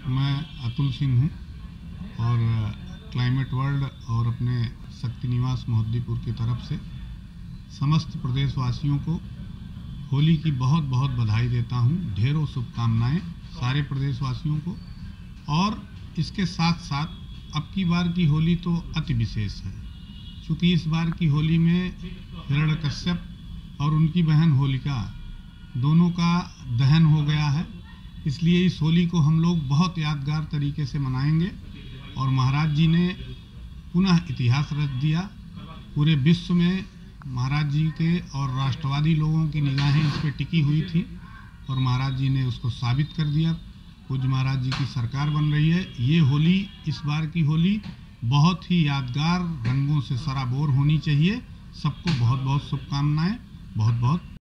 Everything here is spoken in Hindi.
मैं अतुल सिंह हूँ और क्लाइमेट वर्ल्ड और अपने शक्ति निवास मोहद्दीपुर की तरफ से समस्त प्रदेशवासियों को होली की बहुत बहुत बधाई देता हूँ। ढेरों शुभकामनाएं सारे प्रदेशवासियों को। और इसके साथ साथ अब की बार की होली तो अति विशेष है, क्योंकि इस बार की होली में हिरण्यकश्यप और उनकी बहन होलिका दोनों का दहन हो गया है। इसलिए इस होली को हम लोग बहुत यादगार तरीके से मनाएंगे और महाराज जी ने पुनः इतिहास रच दिया। पूरे विश्व में महाराज जी के और राष्ट्रवादी लोगों की निगाहें इस पर टिकी हुई थी और महाराज जी ने उसको साबित कर दिया। पूज्य महाराज जी की सरकार बन रही है। ये होली, इस बार की होली बहुत ही यादगार, रंगों से सराबोर होनी चाहिए। सबको बहुत बहुत शुभकामनाएं। बहुत बहुत